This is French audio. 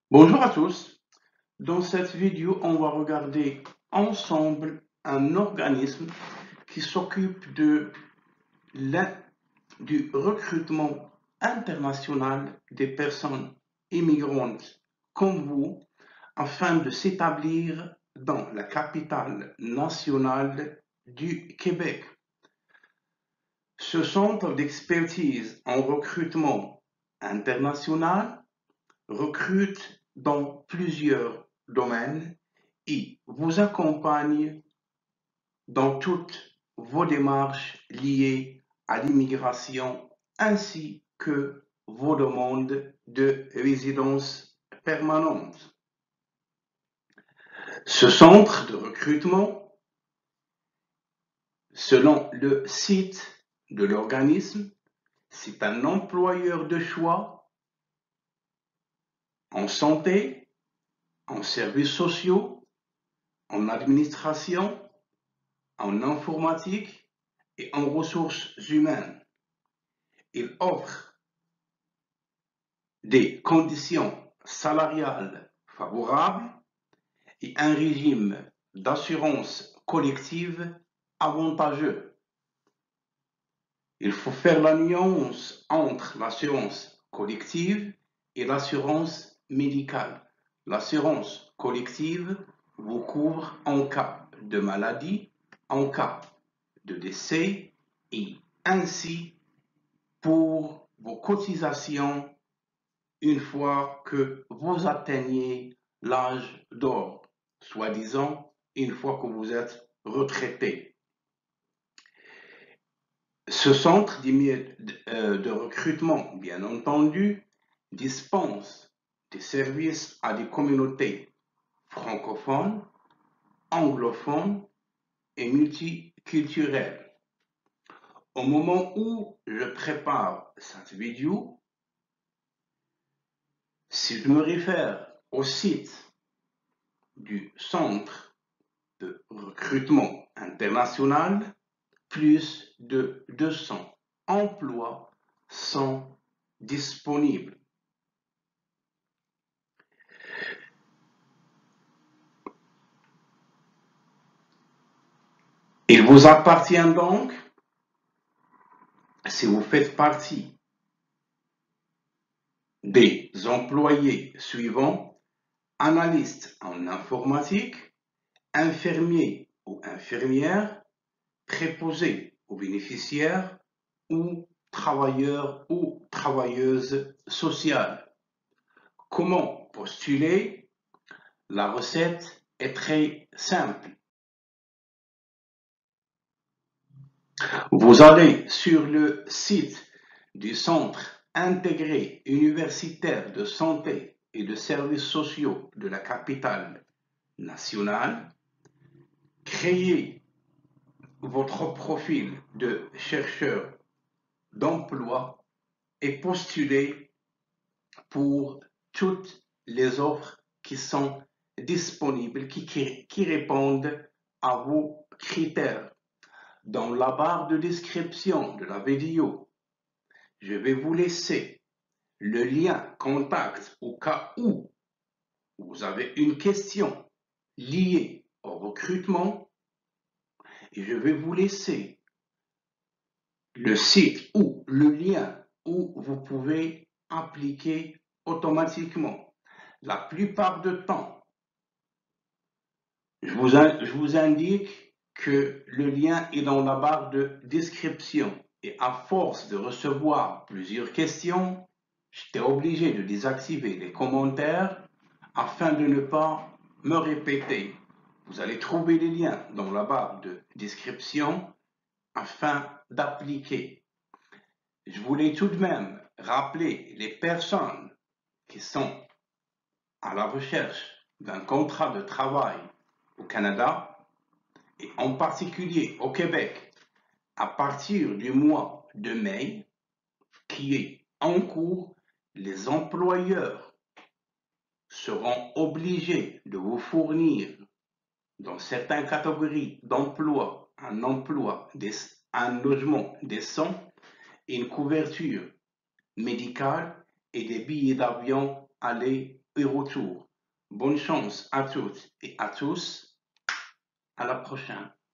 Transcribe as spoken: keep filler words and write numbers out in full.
Bonjour à tous. Dans cette vidéo, on va regarder ensemble un organisme qui s'occupe de l'in- du recrutement international des personnes immigrantes comme vous afin de s'établir dans la capitale nationale du Québec. Ce centre d'expertise en recrutement international recrute dans plusieurs domaines et vous accompagne dans toutes vos démarches liées à l'immigration ainsi que vos demandes de résidence permanente. Ce centre de recrutement, selon le site de l'organisme, c'est un employeur de choix en santé, en services sociaux, en administration, en informatique et en ressources humaines. Il offre des conditions salariales favorables et un régime d'assurance collective avantageux. Il faut faire la nuance entre l'assurance collective et l'assurance médicale. L'assurance collective vous couvre en cas de maladie, en cas de décès et ainsi pour vos cotisations une fois que vous atteignez l'âge d'or, soi-disant une fois que vous êtes retraité. Ce centre de recrutement, bien entendu, dispense des services à des communautés francophones, anglophones et multiculturelles. Au moment où je prépare cette vidéo, si je me réfère au site du Centre de recrutement international, plus de deux cents emplois sont disponibles. Il vous appartient donc, si vous faites partie des employés suivants, analystes en informatique, infirmiers ou infirmières, préposés aux bénéficiaires ou travailleurs ou travailleuses sociales. Comment postuler? La recette est très simple. Vous allez sur le site du Centre intégré universitaire de santé et de services sociaux de la capitale nationale, créez votre profil de chercheur d'emploi et postulez pour toutes les offres qui sont disponibles, qui, qui, qui répondent à vos critères. Dans la barre de description de la vidéo, je vais vous laisser le lien contact au cas où vous avez une question liée au recrutement et je vais vous laisser le site ou le lien où vous pouvez appliquer automatiquement. La plupart du temps, je vous, je vous indique que le lien est dans la barre de description. Et à force de recevoir plusieurs questions, j'étais obligé de désactiver les commentaires afin de ne pas me répéter. Vous allez trouver les liens dans la barre de description afin d'appliquer. Je voulais tout de même rappeler les personnes qui sont à la recherche d'un contrat de travail au Canada et en particulier au Québec à partir du mois de mai qui est en cours, les employeurs seront obligés de vous fournir dans certaines catégories d'emplois un emploi, un logement décent, une couverture médicale et des billets d'avion aller et retour. Bonne chance à toutes et à tous. À la prochaine.